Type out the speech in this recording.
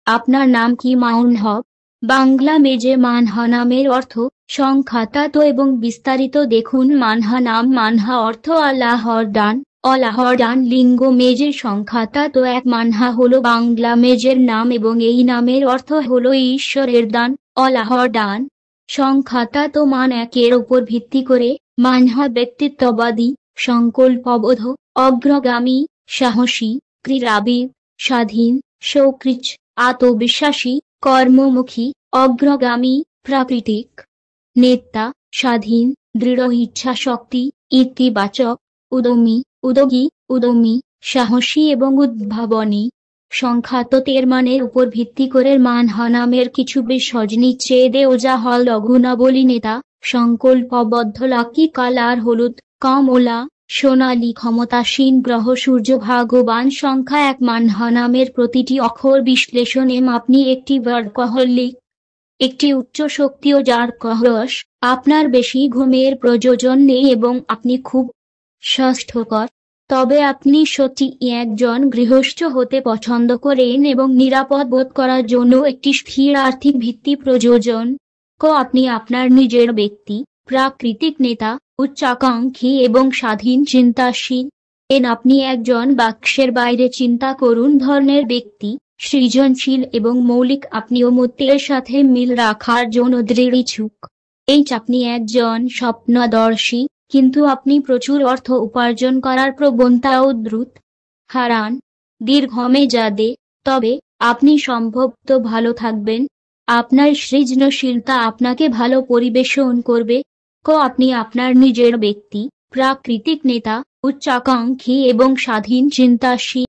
আপনার নাম কি মাউনহব? বাংলা মেজে মানহা নামের অর্থ সংখ্যাতাত এবং বিস্তারিত দেখুন। মানহা নাম মানহা অর্থ আল্লাহর দান। আল্লাহর দান লিঙ্গ মেজের সংখ্যাতাত এক। মানহা হলো বাংলা মেজের নাম এবং এই নামের অর্থ হলো ঈশ্বরের দান, আল্লাহর দান। সংখ্যাতাত মান একের উপর ভিত্তি করে মানহা ব্যক্তিত্ববাদী, সংকল্পবদ্ধ, অগ্রগামী, সাহসী, ক্রীড়াবিদ, স্বাধীন, সৌকৃচ, আত্মবিশ্বাসী, কর্মমুখী, অগ্রগামী, প্রাকৃতিক, নেতা, স্বাধীন, দৃঢ় ইচ্ছা শক্তি, ইতিবাচক, উদ্যোগী, সাহসী এবং উদ্ভাবনী। সংখ্যাততের মানের উপর ভিত্তি করে মানহা নামের কিছু বিশেষ নিচে দেওয়া হল। গুণাবলী: নেতা, সংকল্পবদ্ধ, লাকি কালার হলুদ, কমলা, সোনালী, ক্ষমতাসীন গ্রহ সূর্য, ভাগ্যবান। সংখ্যা 1 মানহা নামের প্রতিটি অক্ষর বিশ্লেষণে আপনি একটি ওয়ার্কহলিক, একটি উচ্চ শক্তি ও যার রস। আপনার বেশি ঘুমের প্রয়োজন নেই এবং আপনি খুব স্বাস্থ্যকর। তবে আপনি সত্যি একজন গৃহস্থ হতে পছন্দ করেন এবং নিরাপদ বোধ করার জন্য একটি স্থির আর্থিক ভিত্তি প্রয়োজন। আপনি আপনার নিজের ব্যক্তি, প্রাকৃতিক নেতা, উচ্চাকাঙ্ক্ষী এবং স্বাধীন চিন্তাশীল। আপনি একজন বাক্সের বাইরে চিন্তা করুন ধরনের ব্যক্তি, সৃজনশীল এবং মৌলিক। আপনি অমূর্তের সাথে মিল রাখার জন্য দৃঢ় ইচ্ছুক। আপনি একজন স্বপ্নদর্শী, কিন্তু আপনি প্রচুর অর্থ উপার্জন করার প্রবণতাও দ্রুত হারান দীর্ঘমেয়াদে। তবে আপনি সম্ভবত ভালো থাকবেন। আপনার সৃজনশীলতা আপনাকে ভালো পরিবেশন করবে। আপনি আপনার নিজের ব্যক্তি, প্রাকৃতিক নেতা, উচ্চাকাঙ্ক্ষী এবং স্বাধীন চিন্তাশীল।